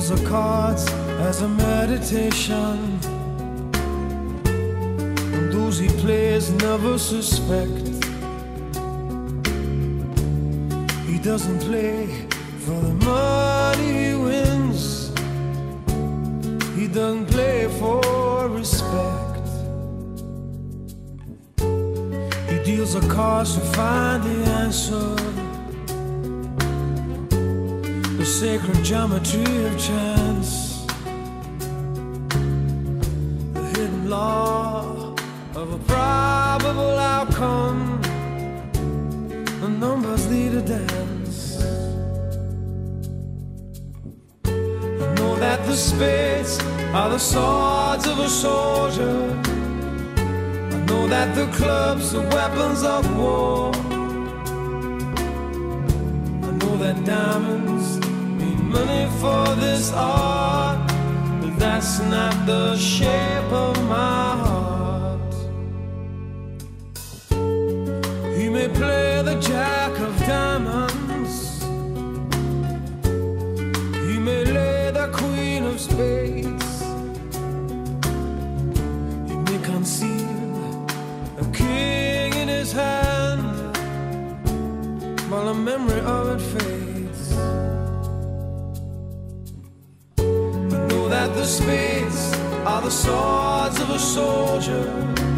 deals the cards as a meditation, and those he plays never suspect. He doesn't play for the money he wins, he doesn't play for respect. He deals the cards to find the answer, the sacred geometry of chance, the hidden law of a probable outcome. The numbers lead a dance. I know that the spades are the swords of a soldier, I know that the clubs are weapons of war, I know that diamonds money for this art, but that's not the shape of my heart. He may play the jack of diamonds, he may lay the queen of spades, he may conceal a king in his hand while the memory of it fades. That the spades are the swords of a soldier,